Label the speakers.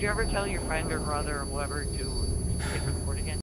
Speaker 1: you ever tell your friend or brother or whoever to